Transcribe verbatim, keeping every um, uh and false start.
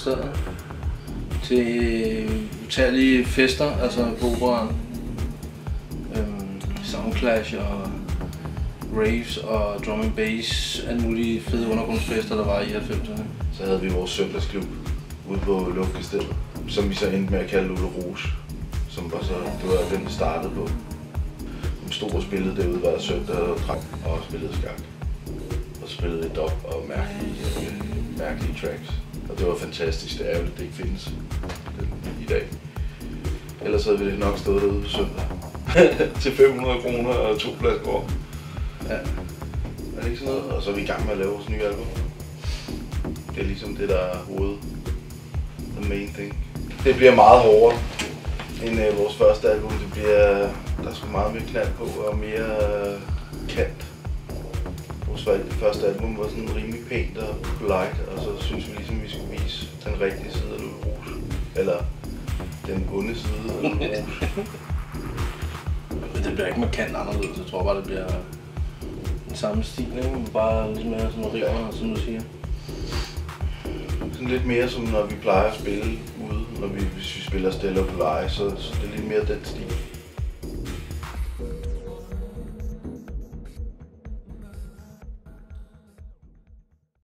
inviteret til utallige fester, altså på Operaen. Øhm, Soundclash og raves og drum and bass, alle mulige fede undergrundsfester, der var i halvfemserne. Så havde vi vores søndagsklub ude på Luftkastellet, som vi så endte med at kalde Lulu Rouge, som var så, det var den, vi startede på. De stod og spillede derude hver søndag og drak og spillede skak. Og spillede et dub og mærkelige, øh, mærkelige tracks. Og det var fantastisk, det er ærgerligt, det ikke findes i dag. Ellers havde vi nok stået derude på søndag til fem hundrede kroner og to flasker over. Ja. Er det ikke sådan noget? Og så er vi i gang med at lave vores nye album. Det er ligesom det, der er hoved. The main thing. Det bliver meget hårdere end øh, vores første album. Det bliver, der er sgu meget mere knald på og mere øh, kant. Vores første album var sådan rimelig pænt og polite, og så synes vi ligesom, vi skulle vise den rigtige side af Lulu Rouge. Eller den onde side af Lulu Rouge. Men det bliver ikke markant anderledes. Jeg tror bare, det bliver den samme stil, ikke? Bare lidt mere sådan river, som du siger. Sådan lidt mere som når vi plejer at spille ude, når vi, hvis vi spiller Stella på leje, så, så det er lidt mere den stil.